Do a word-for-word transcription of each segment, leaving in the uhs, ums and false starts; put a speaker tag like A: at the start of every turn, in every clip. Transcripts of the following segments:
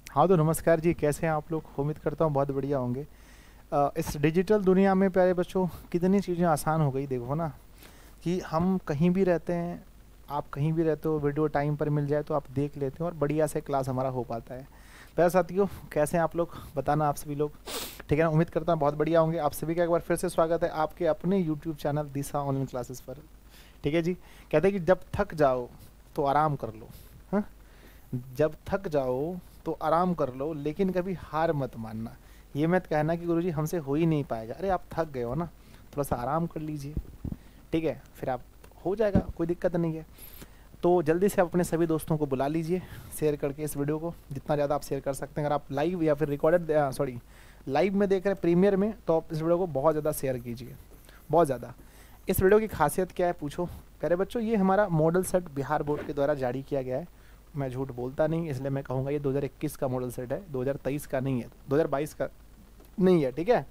A: हाँ तो नमस्कार जी, कैसे हैं आप लोग? उम्मीद करता हूँ बहुत बढ़िया होंगे। अ, इस डिजिटल दुनिया में प्यारे बच्चों कितनी चीज़ें आसान हो गई, देखो ना कि हम कहीं भी रहते हैं। आप कहीं भी रहते हो, वीडियो टाइम पर मिल जाए तो आप देख लेते हो और बढ़िया से क्लास हमारा हो पाता है। प्यारे साथियों, कैसे हैं आप लोग? बताना आप सभी लोग। ठीक है ना, उम्मीद करता हूँ बहुत बढ़िया होंगे। आप सभी का एक बार फिर से स्वागत है आपके अपने YouTube channel Disha online classes पर। ठीक है जी। कहते हैं कि जब थक जाओ तो आराम कर लो। हाँ, जब थक जाओ तो आराम कर लो, लेकिन कभी हार मत मानना। ये मत कहना कि गुरुजी हमसे हो ही नहीं पाएगा। अरे आप थक गए हो ना, थोड़ा सा आराम कर लीजिए। ठीक है, फिर आप हो जाएगा, कोई दिक्कत नहीं है। तो जल्दी से आप अपने सभी दोस्तों को बुला लीजिए शेयर करके इस वीडियो को, जितना ज़्यादा आप शेयर कर सकते हैं। अगर आप लाइव या फिर रिकॉर्डेड, सॉरी लाइव में देख रहे हैं प्रीमियर में, तो आप इस वीडियो को बहुत ज़्यादा शेयर कीजिए, बहुत ज़्यादा। इस वीडियो की खासियत क्या है पूछो प्यारे बच्चों? ये हमारा मॉडल सेट बिहार बोर्ड के द्वारा जारी किया गया है। मैं झूठ बोलता नहीं, इसलिए मैं कहूँगा ये दो हज़ार इक्कीस का मॉडल सेट है, दो हज़ार तेईस का नहीं है, दो हज़ार बाईस का नहीं है। ठीक है,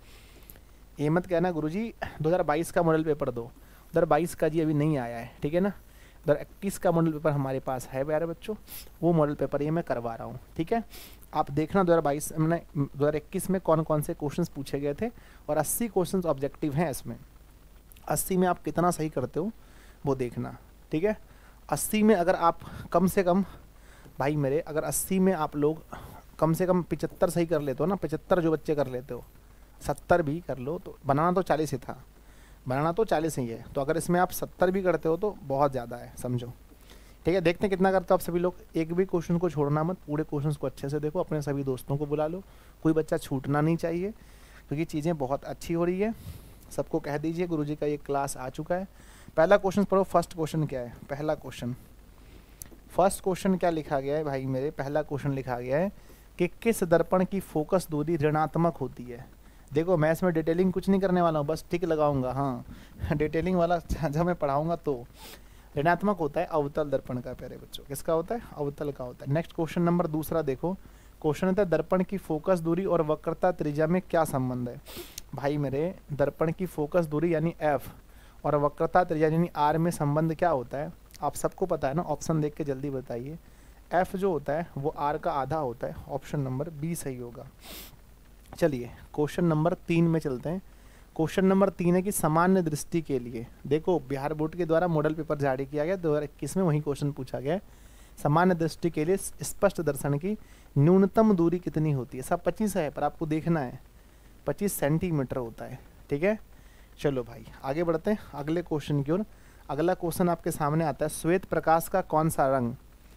A: ये मत कहना गुरुजी दो हज़ार बाईस का मॉडल पेपर दो। दो हज़ार बाईस का जी अभी नहीं आया है, ठीक है ना। दो हज़ार इक्कीस का मॉडल पेपर हमारे पास है प्यारे बच्चों, वो मॉडल पेपर ये मैं करवा रहा हूँ। ठीक है, आप देखना दो हज़ार बाईस मैंने दो हज़ार इक्कीस में कौन कौन से क्वेश्चंस पूछे गए थे, और अस्सी क्वेश्चंस ऑब्जेक्टिव हैं इसमें। अस्सी में आप कितना सही करते हो वो देखना। ठीक है, अस्सी में अगर आप कम से कम, भाई मेरे, अगर अस्सी में आप लोग कम से कम पिचहत्तर सही कर लेते हो ना, पिचहत्तर जो बच्चे कर लेते हो, सत्तर भी कर लो, तो बनाना तो चालीस ही था, बनाना तो चालीस ही है। तो अगर इसमें आप सत्तर भी करते हो तो बहुत ज़्यादा है, समझो। ठीक है, देखते हैं कितना करते हो आप सभी लोग। एक भी क्वेश्चन को छोड़ना मत, पूरे क्वेश्चन को अच्छे से देखो, अपने सभी दोस्तों को बुला लो, कोई बच्चा छूटना नहीं चाहिए, क्योंकि चीज़ें बहुत अच्छी हो रही है। सबको कह दीजिए गुरुजी का ये क्लास आ चुका है। पहला क्वेश्चन पढ़ो। फर्स्ट क्वेश्चन क्या है? पहला क्वेश्चन, फर्स्ट क्वेश्चन क्या लिखा गया है भाई मेरे? पहला क्वेश्चन लिखा गया है कि किस दर्पण की फोकस दूरी ऋणात्मक होती है। देखो मैं इसमें डिटेलिंग कुछ नहीं करने वाला हूँ, बस टिक लगाऊंगा। हाँ डिटेलिंग वाला जब मैं पढ़ाऊंगा तो ऋणात्मक होता है अवतल दर्पण का प्यारे बच्चों। किसका होता है? अवतल का होता है। नेक्स्ट क्वेश्चन नंबर दूसरा देखो। क्वेश्चन होता है दर्पण की फोकस दूरी और वक्रता त्रिज्या में क्या संबंध है। भाई मेरे, दर्पण की फोकस दूरी यानी एफ और वक्रता त्रिज्या यानी आर में संबंध क्या होता है? आप सबको पता है ना, ऑप्शन देख के जल्दी बताइए। एफ जो होता है वो आर का आधा होता है, ऑप्शन नंबर बी सही होगा। चलिए क्वेश्चन नंबर तीन में चलते हैं। क्वेश्चन नंबर तीन है कि सामान्य दृष्टि के लिए, देखो बिहार बोर्ड के द्वारा मॉडल पेपर जारी किया गया दो हज़ार इक्कीस में, वही क्वेश्चन पूछा गया है। सामान्य दृष्टि के लिए स्पष्ट दर्शन की न्यूनतम दूरी कितनी होती है? सब पच्चीस है, पर आपको देखना है पच्चीस सेंटीमीटर होता है। ठीक है, चलो भाई आगे बढ़ते हैं अगले क्वेश्चन की ओर। अगला क्वेश्चन आपके सामने आता है, श्वेत प्रकाश का कौन सा रंग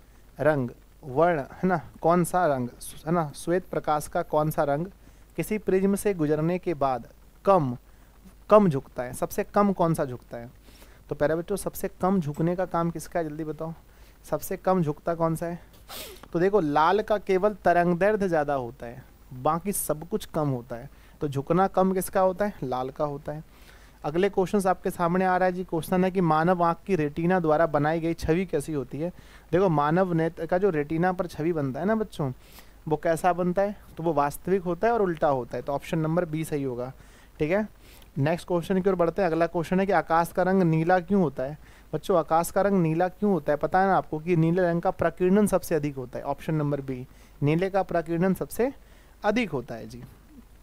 A: रंग वर्ण है ना, कौन सा रंग है ना, श्वेत प्रकाश का कौन सा रंग किसी प्रिज्म से गुजरने के बाद कम कम झुकता है? सबसे कम कौन सा झुकता है? तो प्यारे बच्चों, सबसे कम झुकने का काम किसका है, जल्दी बताओ। सबसे कम झुकता कौन सा है? तो देखो लाल का केवल तरंगदैर्ध्य ज़्यादा होता है, बाकी सब कुछ कम होता है। तो झुकना कम किसका होता है? लाल का होता है। अगले क्वेश्चन आपके सामने आ रहा है जी। क्वेश्चन है कि मानव आंख की रेटिना द्वारा बनाई गई छवि कैसी होती है। देखो मानव नेत्र का जो रेटिना पर छवि बनता है ना बच्चों, वो कैसा बनता है? तो वो वास्तविक होता है और उल्टा होता है। तो ऑप्शन नंबर बी सही होगा। ठीक है, नेक्स्ट क्वेश्चन की ओर बढ़ते हैं। अगला क्वेश्चन है कि आकाश का रंग नीला क्यों होता है। बच्चों आकाश का रंग नीला क्यों होता है पता है ना आपको? कि नीले रंग का प्रकीर्णन सबसे अधिक होता है। ऑप्शन नंबर बी, नीले का प्रकीर्णन सबसे अधिक होता है जी।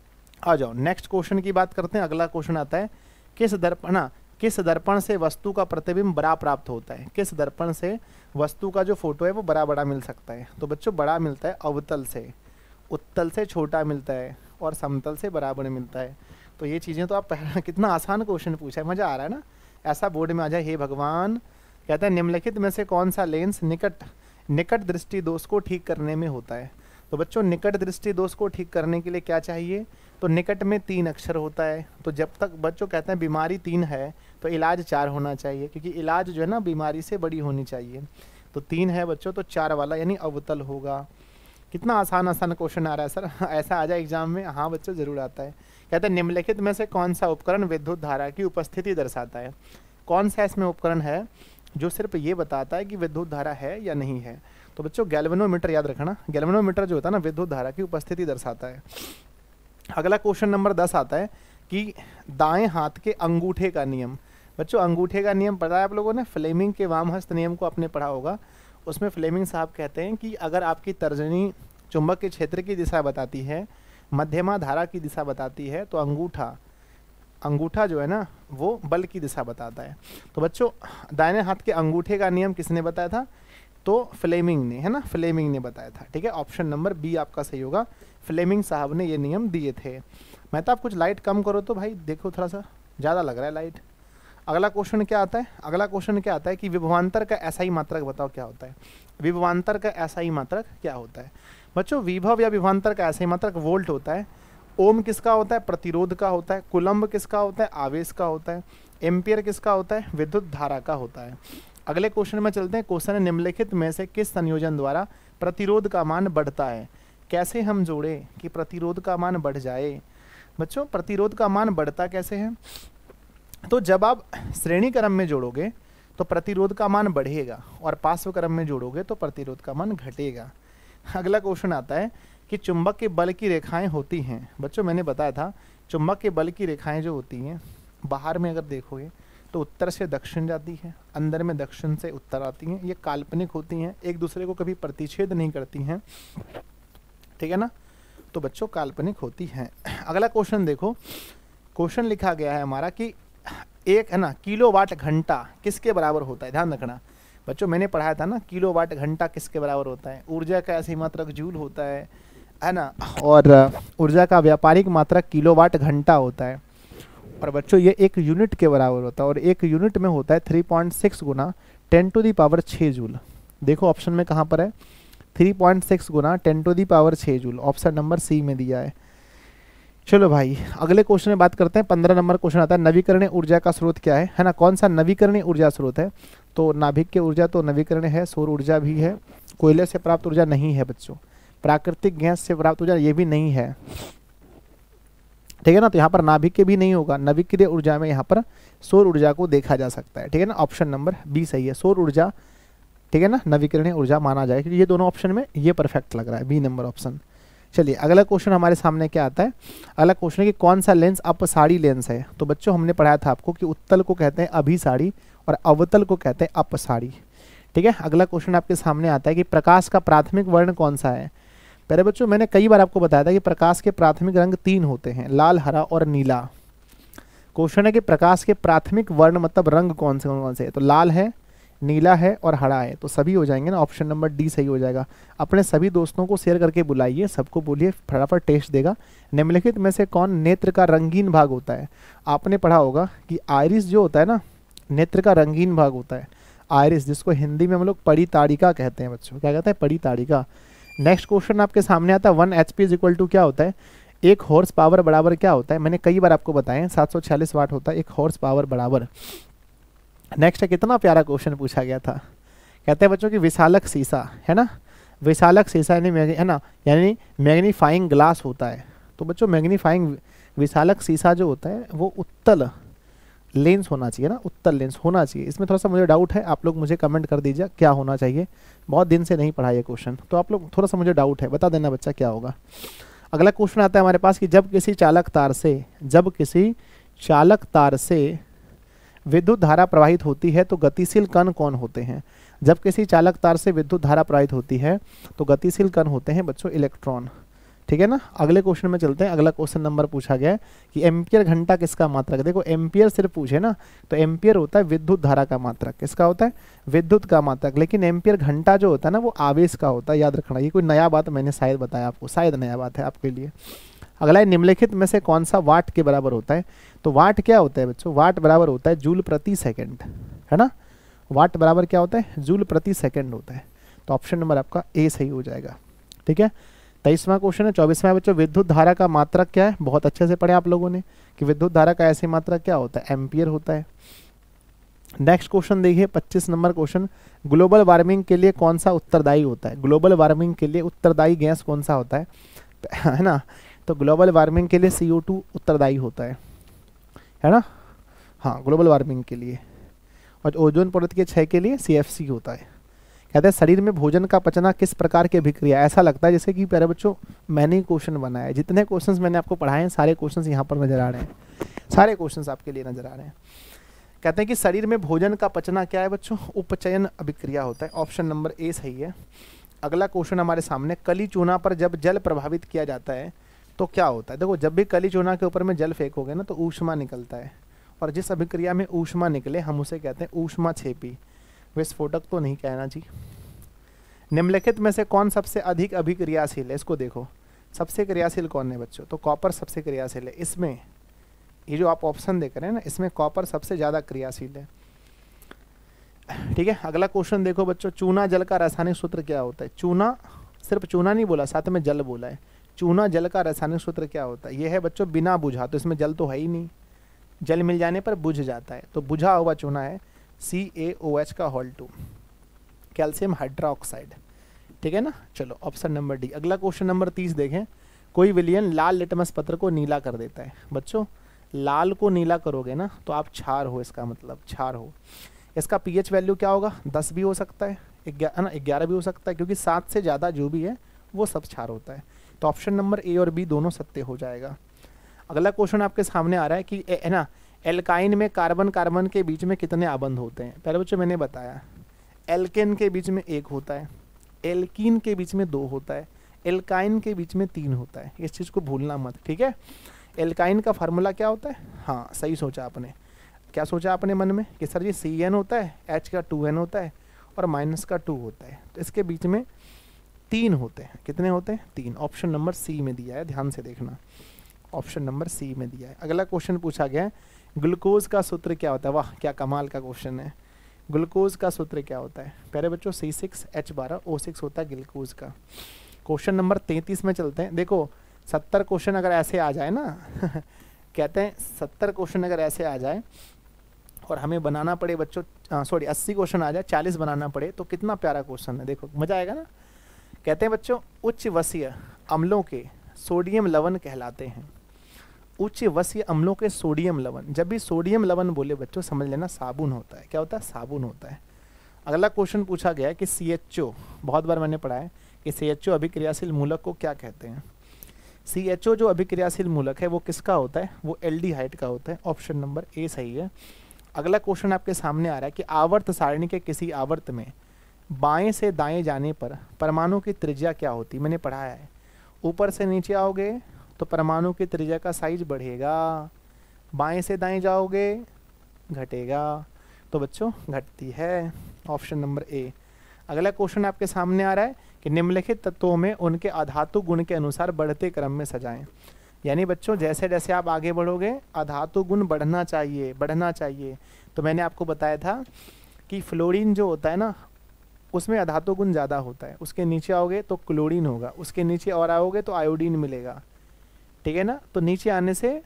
A: आ जाओ नेक्स्ट क्वेश्चन की बात करते हैं। अगला क्वेश्चन आता है, किस दर्पण ना किस दर्पण से वस्तु का प्रतिबिंब बड़ा प्राप्त होता है? किस दर्पण से वस्तु का जो फोटो है वो बड़ा बड़ा मिल सकता है? तो बच्चों बड़ा मिलता है अवतल से, उत्तल से छोटा मिलता है, और समतल से बराबर मिलता है। तो ये चीज़ें तो आप कितना आसान क्वेश्चन पूछा है, मज़ा आ रहा है ना। ऐसा बोर्ड में आ जाए, हे भगवान। कहता है निम्नलिखित में से कौन सा लेंस निकट निकट दृष्टि दोष को ठीक करने में होता है। तो बच्चों निकट दृष्टि दोष को ठीक करने के लिए क्या चाहिए? तो निकट में तीन अक्षर होता है। तो जब तक बच्चों कहते हैं बीमारी तीन है तो इलाज चार होना चाहिए, क्योंकि इलाज जो है ना बीमारी से बड़ी होनी चाहिए। तो तीन है बच्चों, तो चार वाला यानी अवतल होगा। कितना आसान आसान क्वेश्चन आ रहा है सर, ऐसा आ जाए एग्जाम में? हाँ बच्चों जरूर आता है। कहते हैं निम्नलिखित में से कौन सा उपकरण विद्युत धारा की उपस्थिति दर्शाता है। कौन सा इसमें उपकरण है जो सिर्फ ये बताता है कि विद्युत धारा है या नहीं है? तो बच्चों गैल्वेनोमीटर याद रखना। गैल्वेनोमीटर जो होता है ना विद्युत धारा की उपस्थिति दर्शाता है। अगला क्वेश्चन नंबर दस आता है कि दाएं हाथ के अंगूठे का नियम। बच्चों अंगूठे का नियम पढ़ा है आप लोगों ने, फ्लेमिंग के वामहस्त नियम को आपने पढ़ा होगा। उसमें फ्लेमिंग साहब कहते हैं कि अगर आपकी तर्जनी चुंबक के क्षेत्र की दिशा बताती है, मध्यमा धारा की दिशा बताती है, तो अंगूठा अंगूठा जो है ना वो बल की दिशा बताता है। तो बच्चों दाहिने हाथ के अंगूठे का नियम किसने बताया था? तो फ्लेमिंग ने, है ना, फ्लेमिंग ने बताया था। ठीक है, ऑप्शन नंबर बी आपका सही होगा, फ्लेमिंग साहब ने ये नियम दिए थे। मैं तो आप कुछ लाइट कम करो तो भाई, देखो थोड़ा सा ज़्यादा लग रहा है लाइट। अगला क्वेश्चन क्या आता है? अगला क्वेश्चन क्या आता है कि विभवांतर का ऐसा ही मात्रक बताओ क्या होता है। विभवांतर का ऐसा ही मात्रक क्या होता है? बच्चों विभव या विभवांतर का ऐसा ही मात्रक वोल्ट होता है। ओम किसका होता है? प्रतिरोध का होता है। कुलम्ब किसका होता है? आवेश का होता है। एम्पियर किसका होता है? विद्युत धारा का होता है। अगले क्वेश्चन में चलते हैं। क्वेश्चन है निम्नलिखित में से किस संयोजन द्वारा प्रतिरोध का मान बढ़ता है? कैसे हम जोड़े कि प्रतिरोध का मान बढ़ जाए? बच्चों प्रतिरोध का मान बढ़ता कैसे है? तो जब आप श्रेणी क्रम में जोड़ोगे तो प्रतिरोध का मान बढ़ेगा और पार्श्व क्रम में जोड़ोगे तो प्रतिरोध का मान घटेगा। अगला क्वेश्चन आता है कि चुंबक के बल की रेखाएं होती हैं। बच्चों मैंने बताया था चुंबक के बल की रेखाएं जो होती हैं बाहर में अगर देखोगे तो उत्तर से दक्षिण जाती है, अंदर में दक्षिण से उत्तर आती हैं। ये काल्पनिक होती हैं, एक दूसरे को कभी प्रतिच्छेद नहीं करती हैं। ठीक है ना, तो बच्चों काल्पनिक होती हैं। अगला क्वेश्चन देखो, क्वेश्चन लिखा गया है हमारा कि एक है ना किलोवाट घंटा किसके बराबर होता है? ध्यान रखना बच्चों, मैंने पढ़ाया था ना किलोवाट घंटा किसके बराबर होता है? ऊर्जा का ऐसे मात्रक जूल होता है है ना, और ऊर्जा का व्यापारिक मात्रक किलोवाट घंटा होता है। और बच्चों ये एक यूनिट के बराबर होता है और एक यूनिट में होता है थ्री पॉइंट सिक्स गुना टेन टू दी पावर छः जूल। देखो ऑप्शन में कहाँ पर है? थ्री पॉइंट सिक्स गुना टेन टू दी पावर छः जूल, ऑप्शन नंबर सी में दिया है। चलो भाई अगले क्वेश्चन में बात करते हैं। पंद्रह नंबर क्वेश्चन आता है नवीकरणीय ऊर्जा का स्रोत क्या है? है ना, कौन सा नवीकरणीय ऊर्जा स्रोत है? तो नाभिक की ऊर्जा तो नवीकरणीय है, सौर ऊर्जा भी है, कोयले से प्राप्त ऊर्जा नहीं है बच्चों, प्राकृतिक गैस से प्राप्त ऊर्जा ये भी नहीं है। ठीक है ना, तो यहाँ पर नाभिक के भी नहीं होगा, नवीकरणीय ऊर्जा में यहाँ पर सौर ऊर्जा को देखा जा सकता है। ठीक है ना, ऑप्शन नंबर बी सही है, सौर ऊर्जा। ठीक है ना, नवीकरणीय ऊर्जा माना जाए, क्योंकि ये दोनों ऑप्शन में ये परफेक्ट लग रहा है, बी नंबर ऑप्शन। चलिए अगला क्वेश्चन हमारे सामने क्या आता है? अगला क्वेश्चन है कि कौन सा लेंस अपसारी लेंस है? तो बच्चों हमने पढ़ाया था आपको कि उत्तल को कहते हैं अभिसारी और अवतल को कहते हैं अपसारी। ठीक है, अगला क्वेश्चन आपके सामने आता है कि प्रकाश का प्राथमिक वर्ण कौन सा है? पहले बच्चों मैंने कई बार आपको बताया था कि प्रकाश के प्राथमिक रंग तीन होते हैं, लाल, हरा और नीला। क्वेश्चन है कि प्रकाश के प्राथमिक वर्ण मतलब रंग कौन से कौन से है? तो लाल है, नीला है और हरा है, तो सभी हो जाएंगे ना, ऑप्शन नंबर डी सही हो जाएगा। अपने सभी दोस्तों को शेयर करके बुलाइए, सबको बोलिए, फटाफट टेस्ट देगा। निम्नलिखित में से कौन नेत्र का रंगीन भाग होता है? आपने पढ़ा होगा कि आइरिस जो होता है ना नेत्र का रंगीन भाग होता है, आइरिस, जिसको हिंदी में हम लोग पड़ी ताड़िका कहते हैं बच्चों। क्या कहते हैं? पड़ी ताड़िका। नेक्स्ट क्वेश्चन आपके सामने आता है one H P is equal to क्या होता है? एक हॉर्स पावर बराबर क्या होता है? मैंने कई बार आपको बताया सात सौ छियालीस वाट होता है एक हॉर्स पावर बराबर। नेक्स्ट है, कितना प्यारा क्वेश्चन पूछा गया था, कहते हैं बच्चों कि विशालक शीशा, है ना, विशालक शीशा यानी है ना यानी मैग्नीफाइंग ग्लास होता है। तो बच्चों मैग्नीफाइंग विशालक शीशा जो होता है वो उत्तल लेंस होना चाहिए ना, उत्तल लेंस होना चाहिए। इसमें थोड़ा सा मुझे डाउट है, आप लोग मुझे कमेंट कर दीजिए क्या होना चाहिए। बहुत दिन से नहीं पढ़ा ये क्वेश्चन, तो आप लोग थोड़ा सा मुझे डाउट है, बता देना बच्चा क्या होगा। अगला क्वेश्चन आता है हमारे पास कि जब किसी चालक तार से जब किसी चालक तार से विद्युत धारा प्रवाहित होती है तो गतिशील कण कौन होते हैं? जब किसी चालक तार से विद्युत धारा प्रवाहित होती है तो गतिशील कण होते हैं बच्चों इलेक्ट्रॉन। ठीक है ना, अगले क्वेश्चन में चलते हैं। अगला क्वेश्चन नंबर पूछा गया है कि एम्पियर घंटा किसका मात्रक? देखो एम्पियर सिर्फ पूछे ना तो एम्पियर होता है विद्युत धारा का मात्रक। किसका होता है? विद्युत का मात्रक। लेकिन एम्पियर घंटा जो होता है ना वो आवेश का होता है, याद रखना। ये कोई नया बात मैंने शायद बताया आपको, शायद नया बात है आपके लिए। अगला है निम्नलिखित में से कौन सा वाट के बराबर होता है? तो वाट क्या होता है बच्चों? वाट बराबर होता है जूल प्रति सेकंड, है ना। वाट बराबर क्या होता है? जूल प्रति सेकंड होता है। तो ऑप्शन नंबर आपका ए सही हो जाएगा। ठीक है, तेईसवां क्वेश्चन है। चौबीसवां बच्चों विद्युत धारा का मात्रक क्या है? बहुत अच्छे से पढ़े आप लोगों ने कि विद्युत धारा का ऐसे मात्रक क्या होता है? एम्पियर होता है। नेक्स्ट क्वेश्चन देखिए पच्चीस नंबर क्वेश्चन, ग्लोबल वार्मिंग के लिए कौन सा उत्तरदायी होता है? ग्लोबल वार्मिंग के लिए उत्तरदायी गैस कौन सा होता है, है ना? तो ग्लोबल वार्मिंग के लिए सी ओ टू उत्तरदायी होता है, है ना। हाँ, ग्लोबल वार्मिंग के लिए। और ओजोन परत के क्षय के लिए सी एफ सी होता है। कहते हैं शरीर में भोजन का पचना किस प्रकार की अभिक्रिया? ऐसा लगता है जैसे कि प्यारे बच्चों मैंने ही क्वेश्चन बनाया है। जितने क्वेश्चंस मैंने आपको पढ़ाए हैं सारे क्वेश्चंस यहाँ पर नजर आ रहे हैं, सारे क्वेश्चंस आपके लिए नजर आ रहे हैं। कहते हैं कि शरीर में भोजन का पचना क्या है बच्चों? उपचयन अभिक्रिया होता है। ऑप्शन नंबर ए सही है। अगला क्वेश्चन हमारे सामने, कली चूना पर जब जल प्रभावित किया जाता है तो क्या होता है। देखो जब भी कली चूना के ऊपर में जल फेंकोगे ना तो ऊष्मा निकलता है, और जिस अभिक्रिया में ऊष्मा निकले हम उसे कहते हैं ऊष्मा छेपी। विस्फोटक तो नहीं कहना जी। निम्नलिखित में से कौन सबसे अधिक अभिक्रियाशील है, इसको देखो, सबसे क्रियाशील कौन है बच्चों, तो कॉपर सबसे क्रियाशील है। इसमें ये जो आप ऑप्शन देख रहे हैं ना, इसमें कॉपर सबसे ज़्यादा क्रियाशील है। ठीक है, अगला क्वेश्चन देखो बच्चों, चूना जल का रासायनिक सूत्र क्या होता है। चूना, सिर्फ चूना नहीं बोला, साथ में जल बोला है। चूना जल का रासायनिक सूत्र क्या होता है, यह है बच्चों बिना बुझा, तो इसमें जल तो है ही नहीं, जल मिल जाने पर बुझ जाता है, तो बुझा हुआ चूना है सी ए ओ एच का होल टू, कैल्शियम हाइड्रोक्साइड। ठीक है ना, चलो ऑप्शन नंबर डी। अगला क्वेश्चन नंबर तीस देखें, कोई विलयन लाल लिटमस पत्र को नीला कर देता है। बच्चों लाल को नीला करोगे ना तो आप क्षार हो, इसका मतलब क्षार हो। इसका पीएच वैल्यू क्या होगा, दस भी हो सकता है, ग्यारह ना ग्यारह भी हो सकता है, क्योंकि सात से ज़्यादा जो भी है वो सब क्षार होता है। तो ऑप्शन नंबर ए और बी दोनों सत्य हो जाएगा। अगला क्वेश्चन आपके सामने आ रहा है कि है ना, एल्काइन में कार्बन कार्बन के बीच में कितने आबंध होते हैं। पहले बच्चों मैंने बताया, एल्केन के बीच में एक होता है, एल्कीन के बीच में दो होता है, एल्काइन के बीच में तीन होता है। इस चीज़ को भूलना मत, ठीक है। एल्काइन का फार्मूला क्या होता है, हाँ सही सोचा आपने। क्या सोचा आपने मन में कि सर जी सी एन होता है, एच का टू एन होता है और माइनस का टू होता है, तो इसके बीच में तीन होते हैं। कितने होते हैं, तीन। ऑप्शन नंबर सी में दिया है, ध्यान से देखना, ऑप्शन नंबर सी में दिया है। अगला क्वेश्चन पूछा गया है, ग्लूकोज का सूत्र क्या होता है। वाह क्या कमाल का क्वेश्चन है। ग्लूकोज का सूत्र क्या होता है, पहले बच्चों सी सिक्स एच बारह ओ सिक्स होता है ग्लूकोज का। क्वेश्चन नंबर तैंतीस में चलते हैं। देखो सत्तर क्वेश्चन अगर ऐसे आ जाए ना कहते हैं सत्तर क्वेश्चन अगर ऐसे आ जाए और हमें बनाना पड़े बच्चों, सॉरी अस्सी क्वेश्चन आ जाए, चालीस बनाना पड़े, तो कितना प्यारा क्वेश्चन है, देखो मजा आएगा ना। कहते हैं बच्चों उच्च वसीय अम्लों के सोडियम लवण कहलाते हैं। उच्च वसीय अम्लों के सोडियम लवण, जब भी सोडियम लवण बोले बच्चों समझ लेना साबुन होता है। क्या होता है, साबुन होता है। अगला क्वेश्चन पूछा गया है कि सी एच ओ, बहुत बार मैंने पढ़ा है कि सी एच ओ अभिक्रियाशील मूलक को क्या कहते हैं। सी एच ओ जो अभिक्रियाशील मूलक है वो किसका होता है, वो एल्डिहाइड का होता है। ऑप्शन नंबर ए सही है। अगला क्वेश्चन आपके सामने आ रहा है कि आवर्त सारणी के किसी आवर्त में बाएं से दाएं जाने पर परमाणु की त्रिज्या क्या होती है। मैंने पढ़ाया है, ऊपर से नीचे आओगे तो परमाणु की त्रिज्या का साइज बढ़ेगा, बाएं से दाएं जाओगे घटेगा, तो बच्चों घटती है। Option number A. अगला क्वेश्चन आपके सामने आ रहा है कि निम्नलिखित तत्वों में उनके अधातु गुण के अनुसार बढ़ते क्रम में सजाएं। यानी बच्चों जैसे जैसे आप आगे बढ़ोगे अधातु गुण बढ़ना चाहिए, बढ़ना चाहिए। तो मैंने आपको बताया था कि फ्लोरीन जो होता है ना उसमें अधातु गुण ज़्यादा होता है, उसके नीचे आओगे तो क्लोरीन होगा, उसके नीचे और आओगे तो आयोडीन मिलेगा, ठीक है ना। तो नीचे आने से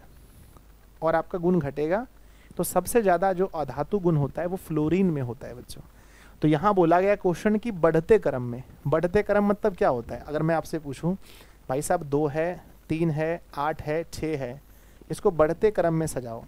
A: और आपका गुण घटेगा, तो सबसे ज़्यादा जो अधातु गुण होता है वो फ्लोरीन में होता है बच्चों। तो यहाँ बोला गया क्वेश्चन की बढ़ते क्रम में, बढ़ते क्रम मतलब क्या होता है। अगर मैं आपसे पूछूं भाई साहब दो है, तीन है, आठ है, छः है, इसको बढ़ते क्रम में सजाओ,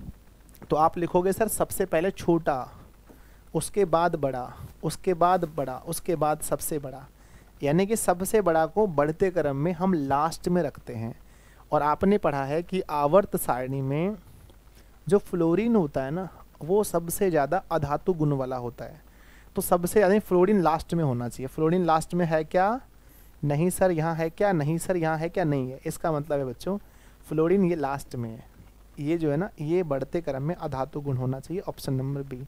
A: तो आप लिखोगे सर सबसे पहले छोटा, उसके बाद बड़ा, उसके बाद बड़ा, उसके बाद सबसे बड़ा। यानी कि सबसे बड़ा को बढ़ते क्रम में हम लास्ट में रखते हैं। और आपने पढ़ा है कि आवर्त सारणी में जो फ्लोरीन होता है ना वो सबसे ज़्यादा अधातु गुण वाला होता है, तो सबसे ज़्यादा फ्लोरीन लास्ट में होना चाहिए। फ्लोरीन लास्ट में है क्या, नहीं सर यहाँ है क्या, नहीं सर यहाँ है क्या, नहीं है। इसका मतलब है बच्चों फ्लोरीन ये लास्ट में है, ये जो है ना ये बढ़ते क्रम में अधातु गुण होना चाहिए। Option number B.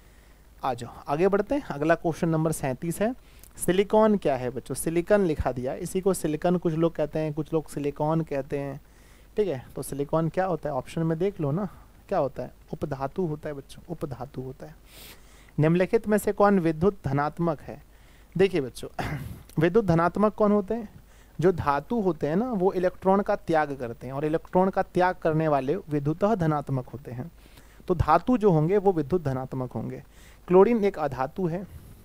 A: आ जाओ आगे बढ़ते हैं। अगला क्वेश्चन नंबर सैंतीस है, सिलिकॉन क्या है बच्चों। सिलिकॉन लिखा दिया, इसी को सिलिकॉन कुछ लोग कहते हैं, कुछ लोग सिलिकॉन कहते हैं, ठीक है। तो सिलिकॉन क्या होता है, ऑप्शन में देख लो ना क्या होता है, उपधातु होता है बच्चों, उपधातु होता है। निम्नलिखित में से कौन विद्युत धनात्मक है। देखिए बच्चों विद्युत धनात्मक कौन होते हैं, जो धातु होते हैं ना वो इलेक्ट्रॉन का त्याग करते हैं, और इलेक्ट्रॉन का त्याग करने वाले विद्युतः धनात्मक होते हैं। तो धातु जो होंगे वो विद्युत धनात्मक होंगे। क्लोरीन एक अधातु है,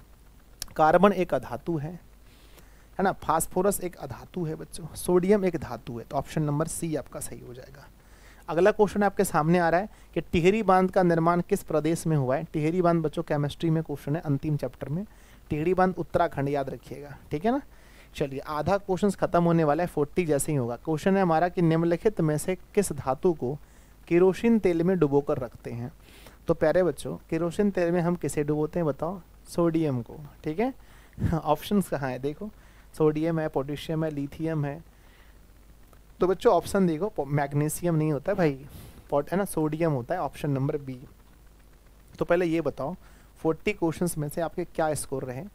A: कार्बन एक अधातु है, है ना, फास्फोरस एक अधातु है बच्चों, सोडियम एक धातु है। तो ऑप्शन नंबर सी आपका सही हो जाएगा। अगला क्वेश्चन आपके सामने आ रहा है कि टिहरी बांध का निर्माण किस प्रदेश में हुआ है। टिहरी बांध बच्चों केमिस्ट्री में क्वेश्चन है, अंतिम चैप्टर में। टिहरी बांध उत्तराखंड, याद रखिएगा, ठीक है ना। चलिए आधा क्वेश्चन खत्म होने वाला है, फोर्टी जैसे ही होगा। क्वेश्चन है हमारा कि निम्नलिखित में से किस धातु को केरोसिन तेल में डुबोकर रखते हैं। तो प्यारे बच्चों केरोसिन तेल में हम किसे डुबोते हैं बताओ, सोडियम को, ठीक है। ऑप्शंस कहाँ है देखो, सोडियम है, पोटेशियम है, लिथियम है। तो बच्चों ऑप्शन देखो, मैग्नीशियम नहीं होता है भाई, पॉट है ना, सोडियम होता है, ऑप्शन नंबर बी। तो पहले ये बताओ चालीस क्वेश्चंस में से आपके क्या स्कोर रहे,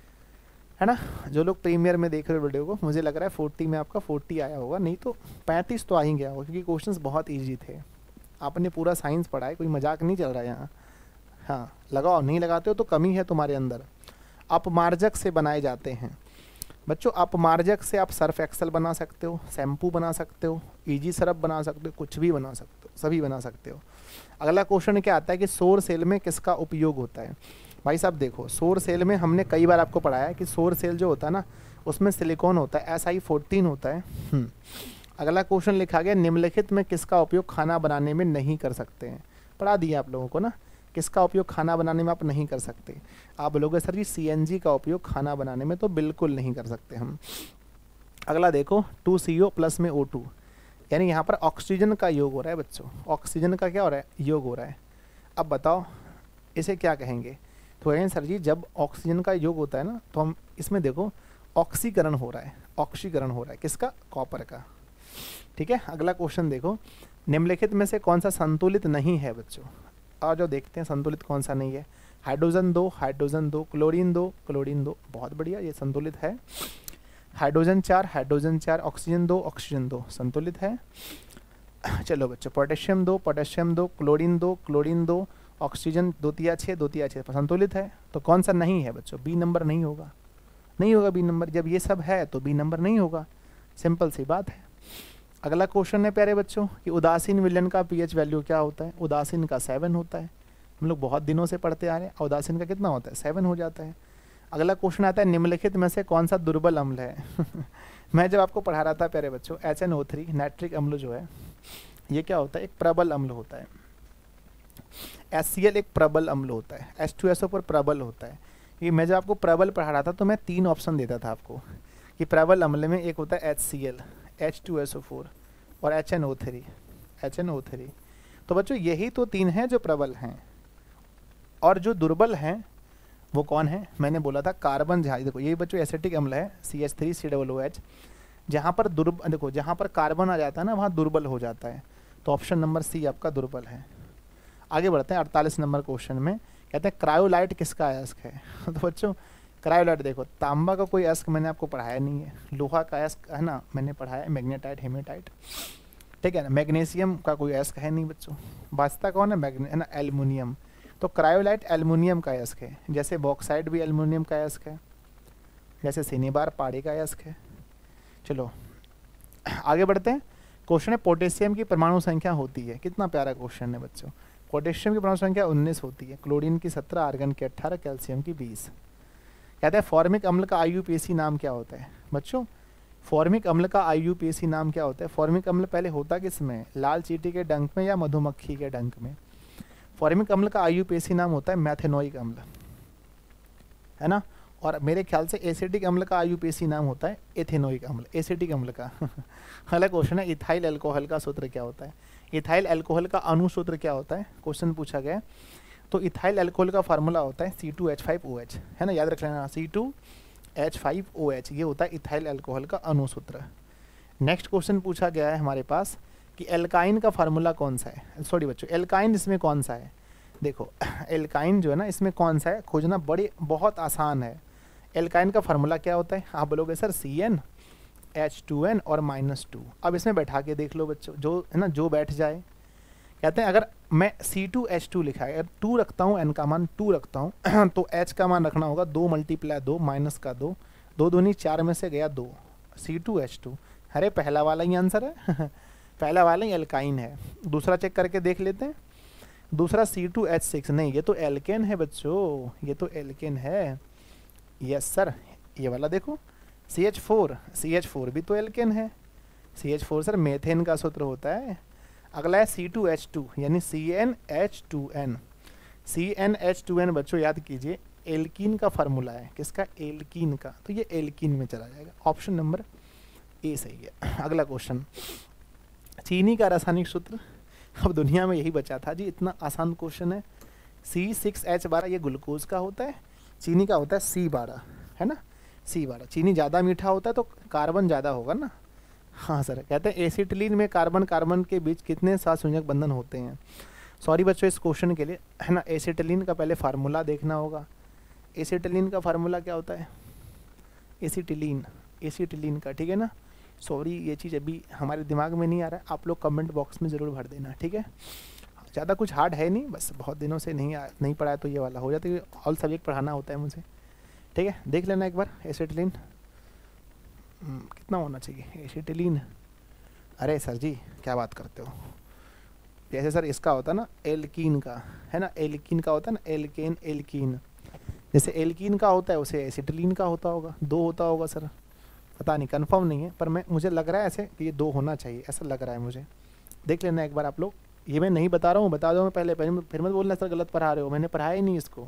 A: है ना। जो लोग प्रीमियर में देख रहे हो वीडियो को, मुझे लग रहा है चालीस में आपका चालीस आया होगा, नहीं तो पैंतीस तो आ ही गया होगा, क्योंकि क्वेश्चंस बहुत इजी थे। आपने पूरा साइंस पढ़ा है, कोई मजाक नहीं चल रहा है यहाँ। हाँ लगाओ, नहीं लगाते हो तो कमी है तुम्हारे अंदर। अपमार्जक से बनाए जाते हैं बच्चों, अपमार्जक से आप सर्फ एक्सेल बना सकते हो, शैम्पू बना सकते हो, इजी सरफ बना सकते हो, कुछ भी बना सकते हो, सभी बना सकते हो। अगला क्वेश्चन क्या आता है कि सौर सेल में किसका उपयोग होता है। भाई साहब देखो, सौर सेल में हमने कई बार आपको पढ़ाया है कि सौर सेल जो होता है ना, उसमें सिलिकॉन होता है, एस आई फोर्टीन होता है। अगला क्वेश्चन लिखा गया, निम्नलिखित में किसका उपयोग खाना बनाने में नहीं कर सकते हैं। पढ़ा दिया आप लोगों को ना, किसका उपयोग खाना बनाने में आप नहीं कर सकते। आप बोलोगे सर जी सी एन जी का उपयोग खाना बनाने में, तो बिल्कुल नहीं कर सकते हम। अगला देखो, टू सी ओ प्लस में ओ टू, यानी यहाँ पर ऑक्सीजन का योग हो रहा है बच्चों, ऑक्सीजन का क्या हो रहा है, योग हो रहा है। अब बताओ इसे क्या कहेंगे। तो कहेंगे सर जी जब ऑक्सीजन का योग होता है ना, तो हम इसमें देखो ऑक्सीकरण हो रहा है, ऑक्सीकरण हो रहा है किसका, कॉपर का। ठीक है, अगला क्वेश्चन देखो, निम्नलिखित में से कौन सा संतुलित नहीं है बच्चों। और जो देखते हैं संतुलित कौन सा नहीं है। हाइड्रोजन दो, हाइड्रोजन दो, क्लोरीन दो, क्लोरीन दो, बहुत बढ़िया, ये संतुलित है। हाइड्रोजन चार, हाइड्रोजन चार, ऑक्सीजन दो, ऑक्सीजन दो, संतुलित है। चलो बच्चों, पोटेशियम दो, पोटेशियम दो, क्लोरीन दो, क्लोरीन दो, ऑक्सीजन दो तिया छः, दो तिया छः, संतुलित है। तो कौन सा नहीं है बच्चों, बी नंबर नहीं होगा, नहीं होगा बी नंबर। जब ये सब है तो बी नंबर नहीं होगा, सिंपल सी बात है। अगला क्वेश्चन है प्यारे बच्चों कि उदासीन विलयन का पीएच वैल्यू क्या होता है। उदासीन का सेवन होता है, हम लोग बहुत दिनों से पढ़ते आ रहे हैं। उदासीन का कितना होता है, सेवन हो जाता है। अगला क्वेश्चन आता है, निम्नलिखित में से कौन सा दुर्बल अम्ल है। मैं जब आपको पढ़ा रहा था प्यारे बच्चों, H N O three nitric अम्ल जो है, ये क्या होता है, एक प्रबल अम्ल होता है। एच सी एल एक प्रबल अम्ल होता है, एच टू एस ओ पर प्रबल होता है। ये मैं जब आपको प्रबल पढ़ा रहा था तो मैं तीन ऑप्शन देता था आपको कि प्रबल अम्ल में एक होता है H C L, H two S O four और H N O three, H N O three. तो बच्चों यही तो तीन हैं जो प्रबल हैं, और जो दुर्बल हैं वो कौन है। मैंने बोला था कार्बन, जहाँ देखो ये बच्चों एसिटिक अम्ल है, C H three C double O H, जहाँ पर दुर्बल देखो जहाँ पर कार्बन आ जाता है ना, वहाँ दुर्बल हो जाता है। तो ऑप्शन नंबर सी आपका दुर्बल है। आगे बढ़ते हैं अड़तालीस नंबर क्वेश्चन में, कहते हैं क्रायोलाइट किसका अयस्क है। तो बच्चों क्रायोलाइट देखो, तांबा का कोई अयस्क मैंने आपको पढ़ाया नहीं है, लोहा का अयस्क है ना मैंने पढ़ाया है, मैग्नेटाइट, हेमेटाइट, ठीक है ना। मैग्नीशियम का कोई अयस्क है नहीं बच्चों, बचता कौन है, मैग्ने है ना, एल्युमिनियम। तो क्रायोलाइट एल्युमिनियम का अयस्क है, जैसे बॉक्साइट भी एल्युमिनियम का अयस्क है, जैसे सिनेबार पाड़ी का अयस्क है। चलो आगे बढ़ते हैं। क्वेश्चन है पोटेशियम की परमाणु संख्या होती है, कितना प्यारा क्वेश्चन है बच्चों। पोटेशियम की परमाणु संख्या उन्नीस होती है, क्लोरीन की सत्रह, आर्गन की अट्ठारह, कैल्शियम की बीस। कहते हैं फॉर्मिक अम्ल का आई यू पी ए सी नाम क्या होता है बच्चों। फॉर्मिक अम्ल का आई यू पी ए सी नाम क्या होता है। फॉर्मिक अम्ल पहले होता किस में, लाल चींटी के डंक में या मधुमक्खी के डंक में। फॉर्मिक अम्ल का आई यू पी ए सी नाम होता है मैथेनोइक अम्ल, है ना। और मेरे ख्याल से एसिटिक अम्ल का आई यू पी ए सी नाम होता है एथेनोइक अम्ल, एसिटिक अम्ल का। अगला क्वेश्चन है इथाइल अल्कोहल का सूत्र क्या होता है। इथाइल अल्कोहल का अणुसूत्र क्या होता है, क्वेश्चन पूछा गया है। तो इथाइल अल्कोहल का फार्मूला होता है C two H five O H, है ना, याद रख लेना, C two H five O H, ये होता है इथाइल अल्कोहल का अणुसूत्र। नेक्स्ट क्वेश्चन पूछा गया है हमारे पास कि एल्काइन का फार्मूला कौन सा है। सॉरी बच्चों, एल्काइन इसमें कौन सा है। देखो एल्काइन जो है ना, इसमें कौन सा है खोजना बड़ी बहुत आसान है। एल्काइन का फार्मूला क्या होता है, आप बोलोगे sir C N H two N और माइनस टू। अब इसमें बैठा के देख लो बच्चों, जो है ना जो बैठ जाए। कहते हैं अगर मैं सी टू एच टू लिखा है, अगर टू रखता हूँ, एन का मान टू रखता हूँ, तो एच का मान रखना होगा दो मल्टीप्लाई दो माइनस का दो, दो दूनी चार में से गया दो, सी टू एच टू। अरे पहला वाला ही आंसर है। पहला वाला ही एल्काइन है। दूसरा चेक करके देख लेते हैं। दूसरा सी टू एच सिक्स, नहीं ये तो एल्केन है बच्चों, ये तो एल्केन है। यस सर, ये वाला देखो C H four, C H four भी तो एल्केन है। C H four sir methane का सूत्र होता है। अगला है सी टू एच टू, यानी C N H two N. C N H two N बच्चों याद कीजिए एल्कीन का फार्मूला है, किसका, एल्कीन का। तो ये एल्कीन में चला जाएगा, ऑप्शन नंबर ए सही है। अगला क्वेश्चन, चीनी का रासायनिक सूत्र। अब दुनिया में यही बचा था जी, इतना आसान क्वेश्चन है। सी सिक्स एच बारह ये ग्लूकोज का होता है, चीनी का होता है सी बारह, है ना, सी वाला। चीनी ज़्यादा मीठा होता है तो कार्बन ज़्यादा होगा ना। हाँ सर, कहते हैं एसिटिलीन में कार्बन कार्बन के बीच कितने सहसंयोजक बंधन होते हैं। सॉरी बच्चों इस क्वेश्चन के लिए, है ना, एसिटिलीन का पहले फार्मूला देखना होगा। एसिटिलीन का फार्मूला क्या होता है, एसिटिलीन, एसिटिलीन का, ठीक है ना। सॉरी ये चीज़ अभी हमारे दिमाग में नहीं आ रहा है, आप लोग कमेंट बॉक्स में ज़रूर भर देना, ठीक है। ज़्यादा कुछ हार्ड है नहीं, बस बहुत दिनों से नहीं आ, नहीं पढ़ा है तो ये वाला हो जाता है, ऑल सब्जेक्ट पढ़ाना होता है मुझे, ठीक है। देख लेना एक बार एसिटिलीन कितना होना चाहिए। एसिटिलीन, अरे सर जी क्या बात करते हो, जैसे सर इसका होता है ना एल्कीन का, है ना, एल्कीन का होता है ना, एल्केन एल्कीन, जैसे एल्कीन का होता है उसे एसिटिलीन का होता होगा, दो होता होगा सर, पता नहीं कंफर्म नहीं है, पर मैं मुझे लग रहा है ऐसे कि ये दो होना चाहिए, ऐसा लग रहा है मुझे। देख लेना एक बार आप लोग, ये मैं नहीं बता रहा हूँ, बता दो मैं पहले, पहले फिर मत बोलना सर गलत पढ़ा रहे हो, मैंने पढ़ाया ही नहीं इसको।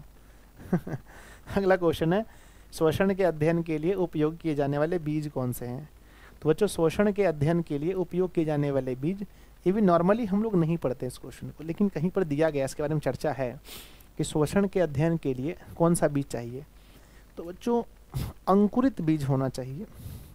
A: अगला क्वेश्चन है, शोषण के अध्ययन के लिए उपयोग किए जाने वाले बीज कौन से हैं। तो बच्चों शोषण के अध्ययन के लिए उपयोग किए जाने वाले बीज, ये भी नॉर्मली हम लोग नहीं पढ़ते इस क्वेश्चन को, लेकिन कहीं पर दिया गया, इसके बारे में चर्चा है कि शोषण के अध्ययन के लिए कौन सा बीज चाहिए। तो बच्चों अंकुरित बीज होना चाहिए,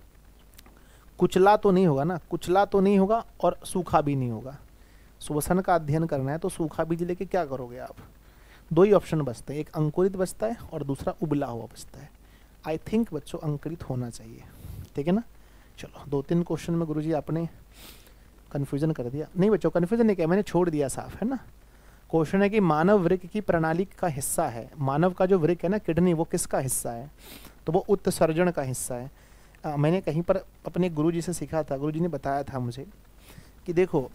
A: कुचला तो नहीं होगा ना, कुचला तो नहीं होगा और सूखा भी नहीं होगा। शोषण का अध्ययन करना है तो सूखा बीज लेके क्या करोगे आप, दो ही ऑप्शन बचते हैं, एक अंकुरित बचता है और दूसरा उबला हुआ बचता है। आई थिंक बच्चों अंकुरित होना चाहिए, ठीक है ना। चलो दो तीन क्वेश्चन में गुरुजी आपने कन्फ्यूजन कर दिया, नहीं बच्चों कन्फ्यूजन नहीं किया, मैंने छोड़ दिया साफ, है ना। क्वेश्चन है कि मानव वृक्क की प्रणाली का हिस्सा है, मानव का जो वृक्क है ना किडनी, वो किसका हिस्सा है, तो वो उत्सर्जन का हिस्सा है। आ, मैंने कहीं पर अपने गुरुजी से सीखा था, गुरुजी ने बताया था मुझे कि देखो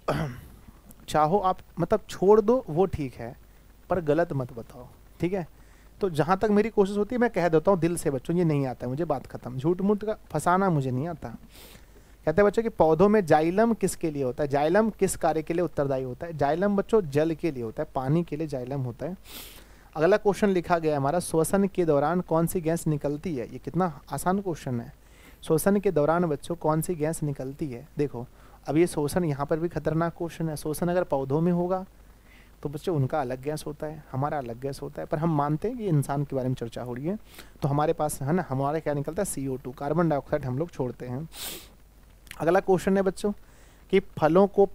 A: चाहो आप मतलब छोड़ दो वो ठीक है, पर गलत मत बताओ, ठीक है। तो जहाँ तक मेरी कोशिश होती है मैं कह देता हूँ दिल से, बच्चों ये नहीं आता है मुझे, बात खत्म, झूठ मूठ का फंसाना मुझे नहीं आता। कहते हैं बच्चों कि पौधों में जाइलम किसके लिए होता है, जाइलम किस कार्य के लिए उत्तरदायी होता है। जाइलम बच्चों जल के लिए होता है, पानी के लिए जाइलम होता है। अगला क्वेश्चन लिखा गया है हमारा, श्वसन के दौरान कौन सी गैस निकलती है। ये कितना आसान क्वेश्चन है, श्वसन के दौरान बच्चों कौन सी गैस निकलती है। देखो अब ये शोषण यहाँ पर भी खतरनाक क्वेश्चन है, शोषण अगर पौधों में होगा तो बच्चों उनका अलग गैस होता है, हमारा अलग गैस होता है, पर हम मानते हैं कि इंसान के बारे में चर्चा हो रही है, तो हमारे पास है ना, हमारे क्या निकलता है C O two, carbon dioxide हम लोग छोड़ते हैं। अगला क्वेश्चन है बच्चों कि फलों को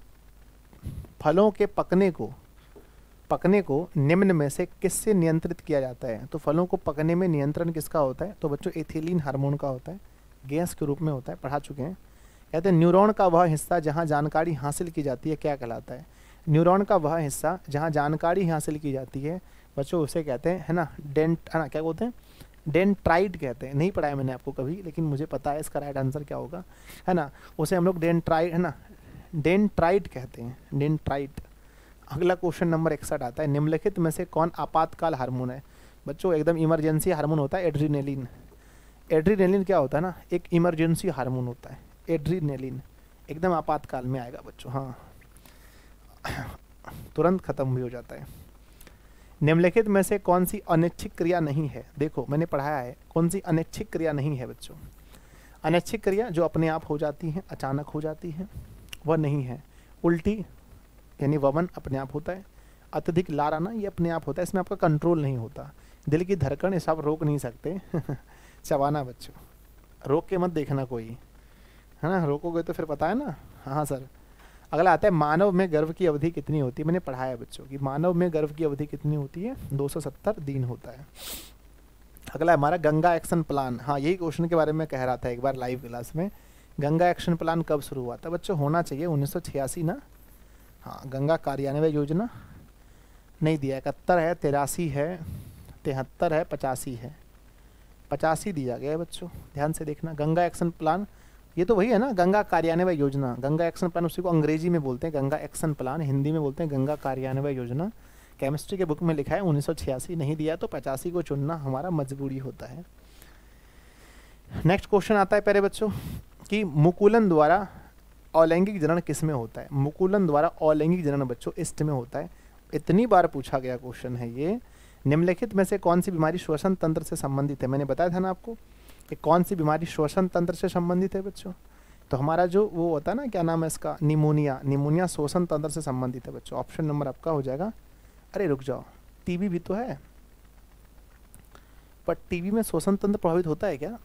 A: फलों के पकने को पकने को निम्न में से किससे नियंत्रित किया जाता है। तो फलों को पकने में नियंत्रण किसका होता है, तो बच्चों एथिलीन हार्मोन का होता है, गैस के रूप में होता है, पढ़ा चुके हैं। कहते हैं न्यूरॉन का वह हिस्सा जहाँ जानकारी हासिल की जाती है क्या कहलाता है। न्यूरॉन का वह हिस्सा जहाँ जानकारी हासिल की जाती है बच्चों उसे कहते हैं, है ना, डेंट, है ना, क्या बोलते हैं, डेंट्राइट कहते हैं। नहीं पढ़ाया मैंने आपको कभी, लेकिन मुझे पता है इसका राइट आंसर क्या होगा, है ना, उसे हम लोग डेंट्राइट, है ना, डेंट्राइट कहते हैं, डेंट्राइट। अगला क्वेश्चन नंबर इकसठ आता है, निम्नलिखित में से कौन आपातकाल हार्मोन है। बच्चों एकदम इमरजेंसी हार्मोन होता है एड्रीनेलिन। एड्रीनेलिन क्या होता है ना, एक इमरजेंसी हार्मोन होता है एड्रीनेलिन, एकदम आपातकाल में आएगा बच्चों, हाँ तुरंत खत्म भी हो जाता है। निम्नलिखित में से कौन सी अनैच्छिक क्रिया नहीं है। देखो मैंने पढ़ाया है कौन सी अनैच्छिक क्रिया नहीं है बच्चों। अनैच्छिक क्रिया जो अपने आप हो जाती है, अचानक हो जाती है, वह नहीं है। उल्टी यानी वमन अपने आप होता है, अत्यधिक लार आना ये अपने आप होता है, इसमें आपका कंट्रोल नहीं होता। दिल की धड़कन ये सब रोक नहीं सकते। चबाना बच्चों, रोक के मत देखना कोई, है ना, रोकोगे तो फिर पता है ना। हाँ सर। अगला आता है मानव में गर्भ की अवधि कितनी होती है। मैंने पढ़ाया बच्चों कि मानव में गर्भ की अवधि कितनी होती है, दो सौ सत्तर दिन होता है। अगला हमारा गंगा एक्शन प्लान। हाँ यही क्वेश्चन के बारे में कह रहा था एक बार लाइव क्लास में। गंगा एक्शन प्लान कब शुरू हुआ था बच्चों, होना चाहिए उन्नीस सौ छियासी ना। हाँ गंगा कार्यान्वयन योजना नहीं दिया, इकहत्तर है, तिरासी है, तिहत्तर है, पचासी है, पचासी दिया गया है बच्चों, ध्यान से देखना। गंगा एक्शन प्लान ये तो वही है ना, गंगा कार्यान्वयन योजना। गंगा एक्शन प्लान उसी को अंग्रेजी में बोलते हैं गंगा एक्शन प्लान, हिंदी में बोलते हैं गंगा कार्यान्वयन योजना। केमिस्ट्री के बुक में लिखा है उन्नीस सौ छियासी, नहीं दिया तो पचासी को चुनना हमारा मजबूरी होता है। नेक्स्ट क्वेश्चन आता है प्यारे बच्चों कि मुकुलन द्वारा अलैंगिक जनन किस में होता है। मुकुलन द्वारा अलैंगिक जनन बच्चों ईस्ट में होता है। इतनी बार पूछा गया क्वेश्चन है ये। निम्नलिखित में से कौन सी बीमारी श्वसन तंत्र से संबंधित है। मैंने बताया था ना आपको कि कौन सी बीमारी श्वसन तंत्र से संबंधित है बच्चों। तो हमारा जो वो होता है ना, क्या नाम है इसका, निमोनिया। निमोनिया श्वसन तंत्र से संबंधित है बच्चों। ऑप्शन नंबर आपका हो जाएगा, अरे रुक जाओ, टीबी भी तो है, पर टीबी में श्वसन तंत्र प्रभावित होता है क्या?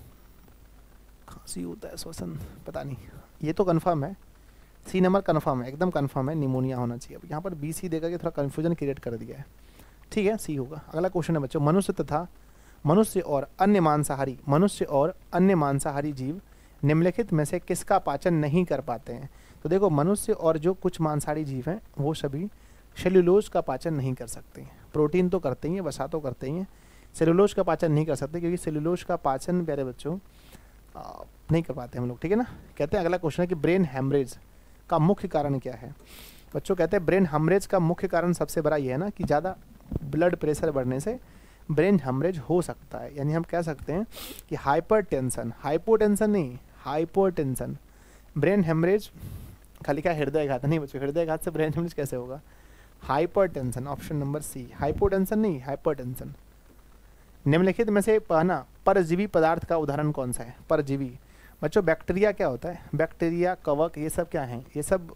A: खांसी होता है, श्वसन पता नहीं, ये तो कंफर्म है, सी नंबर कंफर्म है, एकदम कंफर्म है, निमोनिया होना चाहिए। अब यहाँ पर बी सी देकर के थोड़ा कन्फ्यूजन क्रिएट कर दिया है, ठीक है, सी होगा। अगला क्वेश्चन है बच्चों, मनुष्य तथा मनुष्य और अन्य मांसाहारी मनुष्य और अन्य मांसाहारी जीव निम्नलिखित में से किसका पाचन नहीं कर पाते हैं? तो देखो, मनुष्य और जो कुछ मांसाहारी जीव हैं वो सभी सेल्यूलोज का पाचन नहीं कर सकते हैं। प्रोटीन तो करते ही हैं, वसा तो करते ही हैं, सेल्यूलोज का पाचन नहीं कर सकते, क्योंकि सेल्यूलोज का पाचन प्यारे बच्चों नहीं कर पाते हम लोग, ठीक है ना। कहते हैं अगला क्वेश्चन है कि ब्रेन हेमरेज का मुख्य कारण क्या है? बच्चों कहते हैं ब्रेन हेमरेज का मुख्य कारण सबसे बड़ा ये है ना कि ज़्यादा ब्लड प्रेशर बढ़ने से ब्रेन हेमरेज हो सकता है। यानी हम कह सकते हैं कि हाइपरटेंशन, हाइपोटेंशन नहीं, हाइपोटेंशन, ब्रेन हेमरेज, खाली क्या हृदय घात नहीं बच्चों, हृदय घात से ब्रेन हेमरेज कैसे होगा? Hypertension, option number C, hypotension नहीं, हाइपरटेंशन। निम्नलिखित में से पहना परजीवी पदार्थ का उदाहरण कौन सा है? परजीवी बच्चों, बैक्टीरिया क्या होता है? बैक्टीरिया, कवक, ये सब क्या हैं? ये सब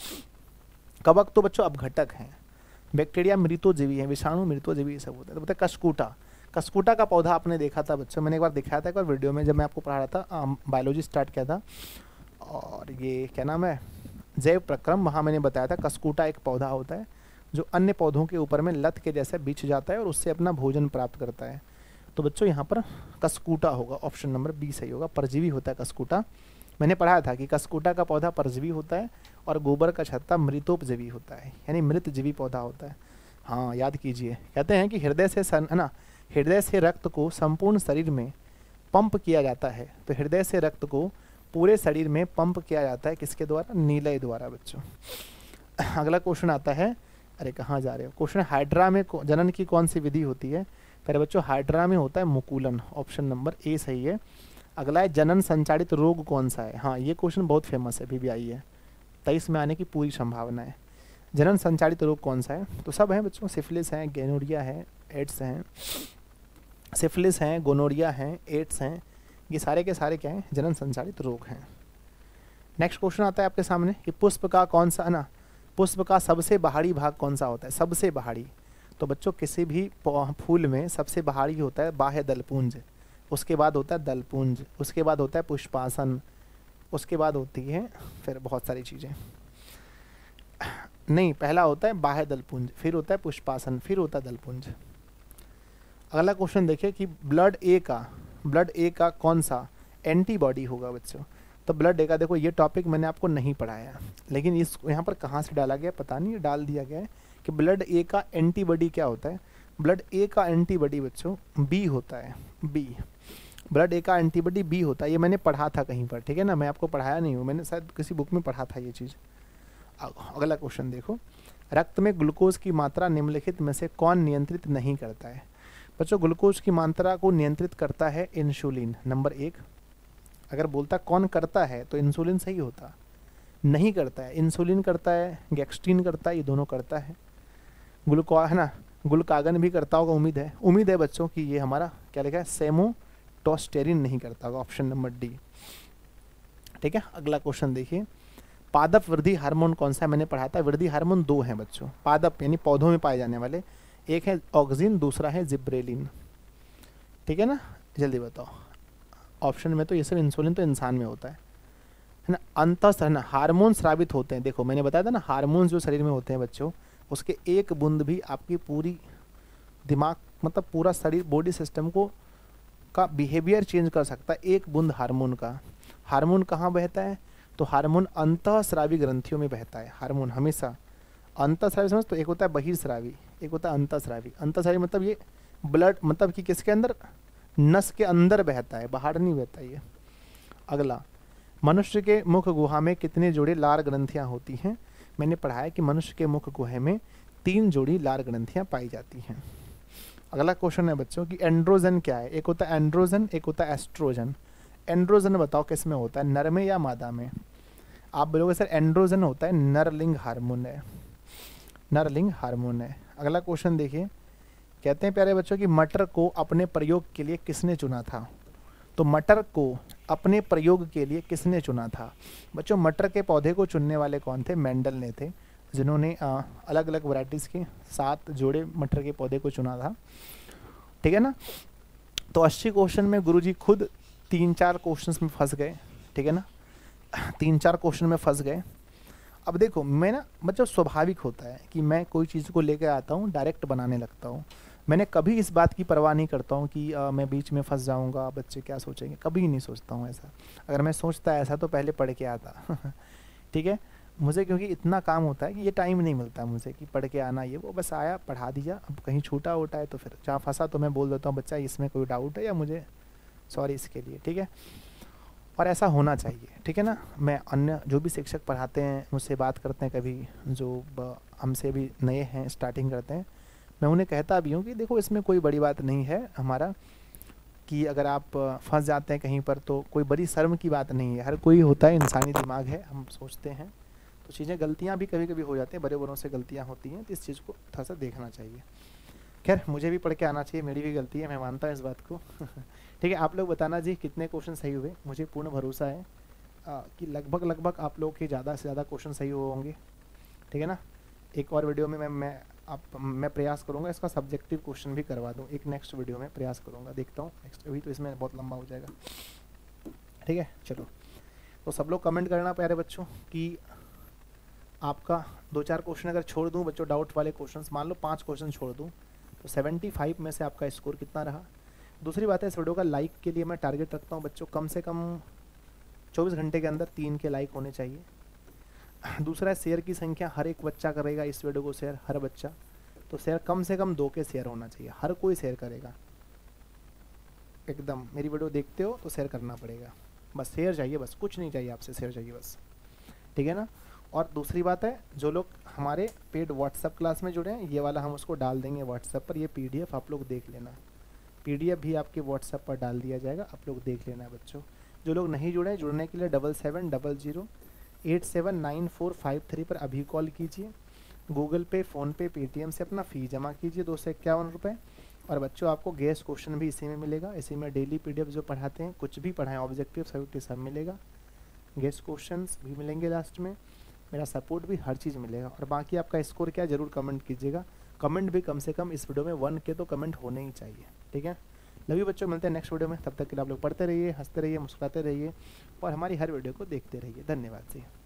A: कवक तो बच्चों अपघटक हैं, बैक्टीरिया मृतोजीवी है, विषाणु मृतोजीवी ये सब होता है। तो बताए कस्कूटा, कस्कूटा का पौधा आपने देखा था बच्चों, मैंने एक बार दिखाया था एक बार वीडियो में जब मैं आपको पढ़ा रहा था, बायोलॉजी स्टार्ट किया था, और ये क्या नाम है, जैव प्रक्रम, वहाँ मैंने बताया था कस्कूटा एक पौधा होता है जो अन्य पौधों के ऊपर में लत के जैसे बिछ जाता है और उससे अपना भोजन प्राप्त करता है। तो बच्चों यहाँ पर कस्कूटा होगा, ऑप्शन नंबर बी सही होगा, परजीवी होता है कस्कूटा। मैंने पढ़ाया था कि कस्कूटा का पौधा परजीवी होता है और गोबर का छत्ता मृतोपजीवी होता है, यानी मृतजीवी पौधा होता है। हाँ, याद कीजिए। कहते हैं कि हृदय से सन है ना, हृदय से रक्त को संपूर्ण शरीर में पंप किया जाता है। तो हृदय से रक्त को पूरे शरीर में पंप किया जाता है किसके द्वारा? नीलय द्वारा बच्चों। अगला क्वेश्चन आता है, अरे कहाँ जा रहे हो? क्वेश्चन, हाइड्रा में जनन की कौन सी विधि होती है? पहले बच्चों हाइड्रा में होता है मुकुलन, ऑप्शन नंबर ए सही है। अगला है जनन संचालित रोग कौन सा है? हाँ, ये क्वेश्चन बहुत फेमस है, अभी भी आई है, तेईस में आने की पूरी संभावना है। जनन संचालित रोग कौन सा है? तो सब है बच्चों, सिफिलिस है, गोनोरिया है, एड्स हैं, सिफिलिस हैं, गोनोरिया हैं, एड्स हैं, ये सारे के सारे क्या हैं? जनन संचालित रोग हैं। नेक्स्ट क्वेश्चन आता है आपके सामने कि पुष्प का कौन सा ना पुष्प का सबसे बाहरी भाग कौन सा होता है? सबसे बाहरी, तो बच्चों किसी भी फूल में सबसे बाहरी होता है बाह्य दलपुंज, उसके बाद होता है दलपुंज, उसके बाद होता है पुष्पासन, उसके बाद होती है फिर बहुत सारी चीज़ें, नहीं, पहला होता है बाह्य दलपुंज, फिर होता है पुष्पासन, फिर होता है दलपुंज। अगला क्वेश्चन देखिए कि ब्लड ए का ब्लड ए का कौन सा एंटीबॉडी होगा बच्चों? तो ब्लड ए का, देखो ये टॉपिक मैंने आपको नहीं पढ़ाया, लेकिन इस यहाँ पर कहाँ से डाला गया पता नहीं, डाल दिया गया है कि ब्लड ए का एंटीबॉडी क्या होता है। ब्लड ए का एंटीबॉडी बच्चों बी होता है, बी, ब्लड ए का एंटीबॉडी बी होता है, ये मैंने पढ़ा था कहीं पर, ठीक है ना, मैं आपको पढ़ाया नहीं हूँ, मैंने शायद किसी बुक में पढ़ा था ये चीज़। अगला क्वेश्चन देखो, रक्त में ग्लूकोज की मात्रा निम्नलिखित में से कौन नियंत्रित नहीं करता है? बच्चों ग्लूकोज की मात्रा को नियंत्रित करता है इंसुलिन, नंबर एक। अगर बोलता कौन करता है तो इंसुलिन सही होता, नहीं करता है, इंसुलिन करता है, गैस्ट्रिन करता है, ये दोनों करता है, ग्लूको है ना, ग्लूकागन भी करता होगा, उम्मीद है उम्मीद है बच्चों कि ये हमारा क्या लिखा है, सेमोटोस्टेरिन नहीं करता होगा, ऑप्शन नंबर डी, ठीक है। अगला क्वेश्चन देखिए, पादप वृद्धि हार्मोन कौन सा है? मैंने पढ़ा था वृद्धि हार्मोन दो हैं बच्चों, पादप यानी पौधों में पाए जाने वाले, एक है ऑक्सिन, दूसरा है जिब्रेलिन, ठीक है ना, जल्दी बताओ। ऑप्शन में तो ये सब, इंसुलिन तो इंसान में होता है है ना, अंतस्थ है ना, हार्मोन स्रावित होते हैं, देखो मैंने बताया था ना, हार्मोन जो शरीर में होते हैं बच्चों, उसके एक बूंद भी आपकी पूरी दिमाग मतलब पूरा शरीर बॉडी सिस्टम को का बिहेवियर चेंज कर सकता है, एक बूंद हार्मोन का। हार्मोन कहाँ बहता है? तो हार्मोन अंतःस्रावी ग्रंथियों में बहता है, हार्मोन हमेशा अंतःस्रावी, समझ, तो एक होता है बहिर्स्रावी, एक होता है अंतःस्रावी। अंतःस्रावी मतलब ये ब्लड, मतलब कि किसके अंदर? नस के अंदर बहता है, बाहर नहीं बहता ये। अगला, मनुष्य के मुख गुहा में कितने जोड़े लार ग्रंथियां होती हैं? मैंने पढ़ा है कि मनुष्य के मुख गुहे में तीन जोड़ी लार ग्रंथियां पाई जाती हैं। अगला क्वेश्चन है बच्चों कि एंड्रोजन क्या है? एक होता है एंड्रोजन, एक होता है एस्ट्रोजन। एंड्रोजन बताओ किस में होता है, नर में या मादा में? आप बोलोगे सर एंड्रोजन होता है नरलिंग हार्मोन है, नरलिंग हार्मोन है। अगला क्वेश्चन देखिए, कहते हैं प्यारे बच्चों कि मटर को अपने प्रयोग के लिए किसने चुना था? तो मटर को अपने प्रयोग के लिए किसने चुना था? बच्चों मटर के पौधे को चुनने वाले कौन थे? मेंडल ने थे, जिन्होंने अलग अलग वैरायटीज़ के सात जोड़े मटर के पौधे को चुना था, ठीक है ना। तो अस्सी क्वेश्चन में गुरुजी खुद तीन चार क्वेश्चंस में फंस गए, ठीक है ना, तीन चार क्वेश्चन में फंस गए। अब देखो मैं ना, मतलब स्वाभाविक होता है कि मैं कोई चीज़ को लेकर आता हूँ, डायरेक्ट बनाने लगता हूँ। मैंने कभी इस बात की परवाह नहीं करता हूँ कि आ, मैं बीच में फंस जाऊँगा, बच्चे क्या सोचेंगे, कभी नहीं सोचता हूँ ऐसा। अगर मैं सोचता ऐसा तो पहले पढ़ के आता ठीक है, मुझे क्योंकि इतना काम होता है कि ये टाइम नहीं मिलता मुझे कि पढ़ के आना ये वो, बस आया पढ़ा दिया। अब कहीं छूटा उटा है तो फिर जहाँ फंसा तो मैं बोल देता हूँ बच्चा इसमें कोई डाउट है या मुझे सॉरी इसके लिए, ठीक है। और ऐसा होना चाहिए, ठीक है ना। मैं अन्य जो भी शिक्षक पढ़ाते हैं मुझसे बात करते हैं, कभी जो हमसे भी नए हैं स्टार्टिंग करते हैं, मैं उन्हें कहता भी हूँ कि देखो इसमें कोई बड़ी बात नहीं है हमारा, कि अगर आप फंस जाते हैं कहीं पर तो कोई बड़ी शर्म की बात नहीं है। हर कोई होता है, इंसानी दिमाग है, हम सोचते हैं तो चीज़ें गलतियाँ भी कभी कभी हो जाती हैं, बड़े बड़ों से गलतियाँ होती हैं, तो इस चीज़ को थोड़ा सा देखना चाहिए। खैर मुझे भी पढ़ के आना चाहिए, मेरी भी गलती है, मैं मानता हूँ इस बात को ठीक है। आप लोग बताना जी कितने क्वेश्चन सही हुए, मुझे पूर्ण भरोसा है आ, कि लगभग लगभग आप लोग के ज़्यादा से ज़्यादा क्वेश्चन सही हुए होंगे, ठीक है ना। एक और वीडियो में मैं मैं आप मैं प्रयास करूंगा इसका सब्जेक्टिव क्वेश्चन भी करवा दूं, एक नेक्स्ट वीडियो में प्रयास करूंगा, देखता हूं नेक्स्ट, अभी तो इसमें बहुत लंबा हो जाएगा, ठीक है। चलो तो सब लोग कमेंट करना प्यारे बच्चों कि आपका दो चार क्वेश्चन अगर छोड़ दूं बच्चों, डाउट वाले क्वेश्चन, मान लो पाँच क्वेश्चन छोड़ दूं तो सेवेंटी फाइव में से आपका स्कोर कितना रहा। दूसरी बात है इस वीडियो का लाइक के लिए मैं टारगेट रखता हूँ बच्चों, कम से कम चौबीस घंटे के अंदर तीन के लाइक होने चाहिए। दूसरा शेयर की संख्या, हर एक बच्चा करेगा इस वीडियो को शेयर, हर बच्चा, तो शेयर कम से कम दो के शेयर होना चाहिए, हर कोई शेयर करेगा एकदम। मेरी वीडियो देखते हो तो शेयर करना पड़ेगा, बस शेयर चाहिए, बस कुछ नहीं चाहिए आपसे, शेयर चाहिए बस, ठीक है ना। और दूसरी बात है जो लोग हमारे पेड व्हाट्सएप क्लास में जुड़े हैं, ये वाला हम उसको डाल देंगे व्हाट्सएप पर, ये पीडीएफ आप लोग देख लेना, पीडीएफ भी आपके व्हाट्सएप पर डाल दिया जाएगा, आप लोग देख लेना बच्चों। जो लोग नहीं जुड़े, जुड़ने के लिए double seven double zero eight seven nine four five three पर अभी कॉल कीजिए। गूगल पे, फ़ोनपे, पेटीएम से अपना फ़ी जमा कीजिए दो सौ इक्यावन रुपये। और बच्चों आपको गेस्ट क्वेश्चन भी इसी में मिलेगा, इसी में डेली पीडीएफ जो पढ़ाते हैं, कुछ भी पढ़ाएं, ऑब्जेक्टिव सब्जेक्टिव सब मिलेगा, गेस्ट क्वेश्चन भी मिलेंगे लास्ट में, मेरा सपोर्ट भी, हर चीज़ मिलेगा। और बाकी आपका स्कोर क्या ज़रूर कमेंट कीजिएगा, कमेंट भी कम से कम इस वीडियो में वन के तो कमेंट होने ही चाहिए, ठीक है। लव यू बच्चों, मिलते हैं नेक्स्ट वीडियो में, तब तक के लिए आप लोग पढ़ते रहिए, हंसते रहिए, मुस्कुराते रहिए और हमारी हर वीडियो को देखते रहिए। धन्यवाद जी।